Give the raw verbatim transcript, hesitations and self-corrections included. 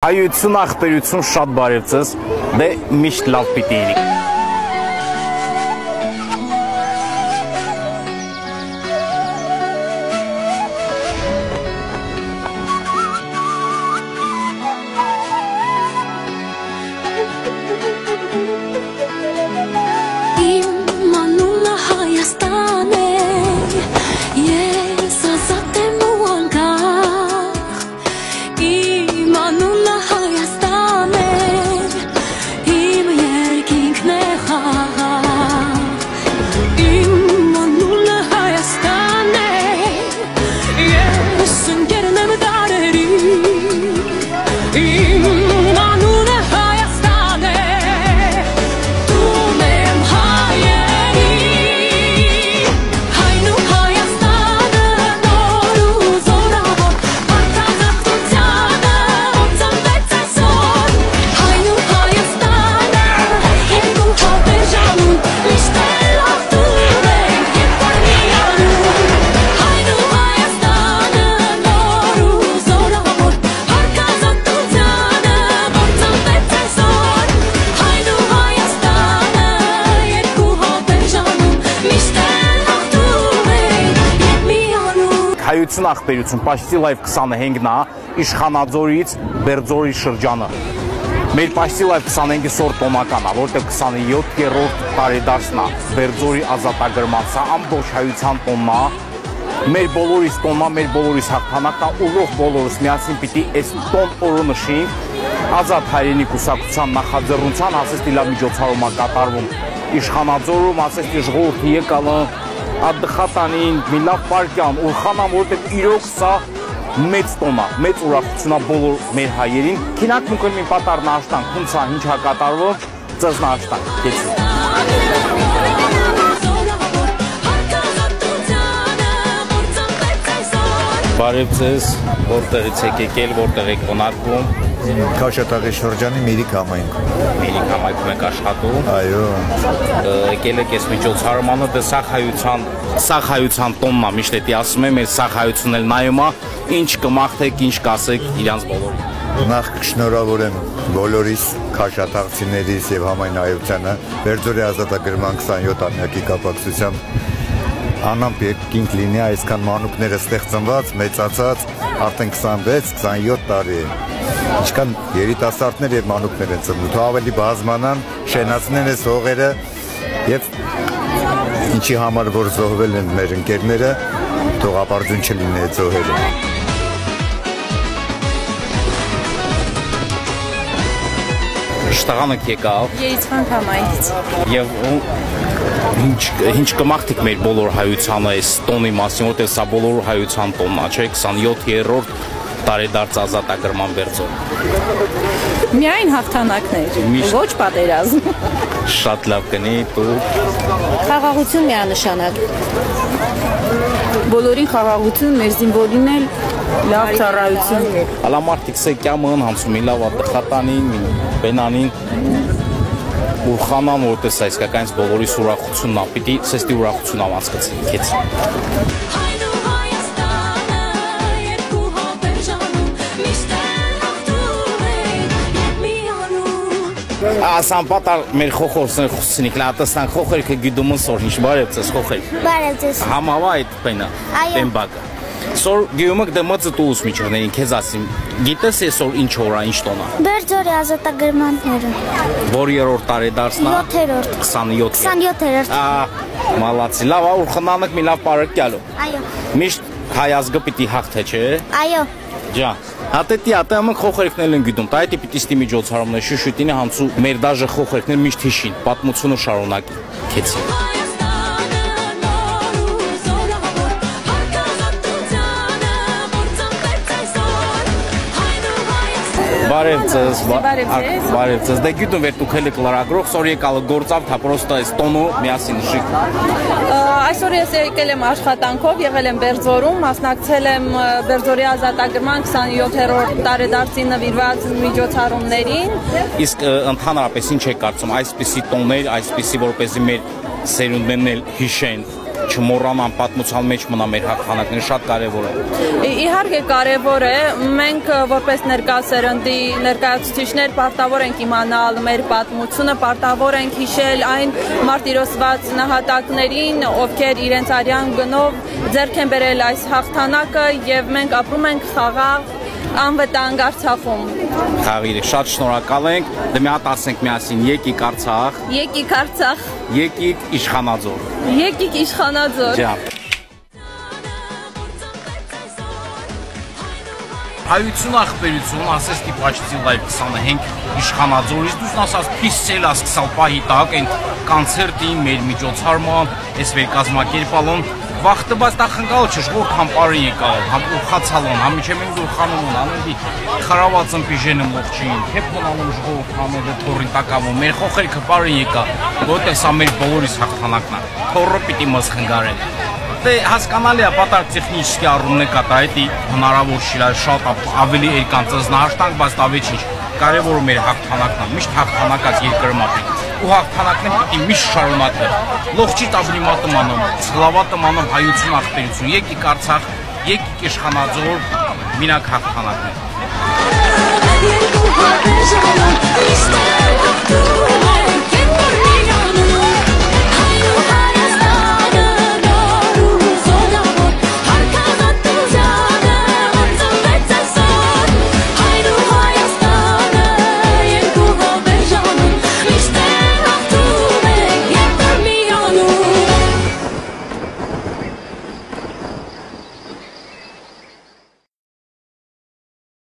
Հայություն, ախպերություն, շատ բարև ձեզ, դե միշտ լավ պիտի լինի։ Հայություն, ախպերություն, Պաշտի լայվ քսանհինգն է, Իշխանաձորից Բերձորի շրջանը։ Մեր Պաշտի լայվ քսանհինգը սոր տոնական է, որտեղ քսանյոթերորդ տարեդարձն է Բերձորի ազատագրման, սա ամբողջ հայության տոնն է, մեր բոլորիս տոնն է, մեր բոլորիս հաղթանակն է, ուղղող բոլորս միասին պիտի այս տոն օրը նշենք, ազատ հայրենի կուսակցության նախաձեռնության ասես լավ միջոցառում է կատարվում Իշխանաձորում, ասես ժողովուրդը եկալը Ադխատանին, մի լավ պարկյան, ուրխանամ, որտեղ իրոք սա մեծ տոն է, մեծ ուրախություն է բոլոր մեր հայերին։ Քինակ մուկել մի պատար նաշտանք, հունցա ինչ հակատարվով, ծզ նաշտանք, կեցին։ Բարև ձեզ, որտեղից եք եկել, որտեղ եք բնակվում։ Քաշաթաղի շրջանի Միրիկ համայնքում։ Միրիկ համայնքում եք աշխատում։ Այո։ Եկել եք այս միջոցառմանը, դե սաղ հայության, սաղ հայության տոնն է, միշտ էդի ասում եմ, այս սաղ հայությունն էլ նայում է, ինչ կմաղթեք, ինչ կասեք իրանց բոլորին։ Նախ կշնորհավորեմ բոլորիս քաշաթաղցիներիս եւ համայն հայությանը Բերձորի ազատագրման քսանյոթամյակի կապակցությամբ անամպ երկինք լինի այսքան մանուկները ստեղծված, մեծացած, արդեն քսանվեց քսանյոթ տարի է։ Ինչքան երիտասարդներ եւ մանուկներ են ծնվում, թող ավելի բազմանան, շենացնեն այս հողերը եւ ինչի համար որ զոհվել են մեր ընկերները, թող ապարդյուն չլինի այդ զոհերը։ Շտաղանք եկավ։ Երիցվան համայնքից։ Եվ ինչ կմաղթիկ մեր բոլոր հայությանը այս տոնի մասին, որտեղ սա բոլոր հայության տոնն է, չէ՞, քսանյոթերորդ տարեդարձ ազատագրման Բերձոր։ Միայն հաղթանակներ, ոչ պատերազմ։ Շատ լավ կնի, դու։ Խաղաղություն միանշանակ։ Բոլորին խաղաղություն, մեր զինվորին էլ լավ ծառայություն։ Ալամարտիկ սեկյամն հանցում լավ ադխատանին, բենանին ուրխանան, որտեղ սա իսկականից բոլորիս ուրախությունն է, պիտի սեստի ուրախություն անցկացի, քեզ։ Ասան պատար մեր խոխորսն խուսնիկ լատստան խոխերքը գիդումն սոր ինչ բարև ձեզ խոխեր։ Բարև ձեզ։ Համավա այդ բենա։ Տեմբակը։ Սոր գյումը դե մծը տուս միջորներին քեզ ասիմ։ Գիտես այսօր ինչ օր է, ինչ տոն է։ Բերձորի ազատագրմանները։ Որ երրորդ տարեդարձն է։ յոթերորդ։ քսանյոթ։ քսանյոթերորդ։ Ա, մալացի, լավ, ու խնանակ մի լավ բարակ գալու։ Այո։ Միշտ հայ ազգը պիտի հաղթե, չէ։ Այո։ Ջա։ Հատետի ատամը խոխերքնել են գիտում, տայտի պիտի ստի միջոցառումներ շուշուտինի հանցու մեր դաժը խոխերքներ միշտ հիշին, պատմությունը շարունակի, քեցի։ Բարև ձեզ, բարև ձեզ, դե գիտում վեր դուք հելի կլարագրող, սոր եկալը գործավ, թա պրոստա այս տոնու միասին շիկ։ Այսօր ես եկել եմ աշխատանքով, եղել եմ Բերձորում, մասնակցել եմ Բերձորի ազատագրման քսանյոթերորդ տարեդարձի նվիրված միջոցառումներին։ Իսկ ընդհանրապես ինչ եք կարծում, այսպիսի տոններ, այսպիսի որպեսզի մեր սերունդներն էլ հիշեն չմոռանան պատմության մեջ մնա մեր հաղթանակները, շատ կարևոր է։ Իհարկե կարևոր է, մենք որպես ներկա սերնդի ներկայացուցիչներ պարտավոր ենք իմանալ մեր պատմությունը, պարտավոր ենք հիշել այն մարտիրոսված նահատակներին, ովքեր իրենց արյան գնով ձեռք են բերել այս հաղթանակը եւ մենք ապրում ենք խաղաղ անվտանգ Արցախում։ Խաղիրը շատ շնորհակալ ենք, դե մի հատ ասենք միասին եկիկ Արցախ, եկիկ Արցախ, եկիկ Իշխանաձոր, եկիկ Իշխանաձոր։ Ջան։ Հայություն ախպերություն, ասես դիպաչցի լայվ քսանհինգ Իշխանաձորից, դուս ասած փիսել ասկսալ պահի տակ, են կոնցերտին, մեր միջոցառման, այս վեր կազմակերպալուն, վախտը բայց դա խնկալ չէ, որ համպարը եկալ, համ ուխացալon, համ իչեմ են դուր խանումն, աննդի խրաված ըմպիժենը մողջին, թեպքն անում ժողով համերը թորին տակավում, մեր խոխեր կպարը եկա, որտեղ սա մեր բոլորիս հաղթանակն է, թորը պիտի մզ խնգարել։ Դե հասկանալի է պատար տեխնически առումն է կատարել, հնարավոր չի շատ ավելի երկանցած նահաշտանք, բայց դա ոչ ինչ, կարևորը մեր հաղթանակն է, միշտ հաղթանակած երկրում ապրի։ Ու հաղթանակն պիտի միշտ շարունակվի։ Լողջի տաբլիմատը անում, սլավատը անում հայություն ախպերություն, եկիկ Արցախ, եկիկ Իշխանաձոր, մինակ հաղթանակն է։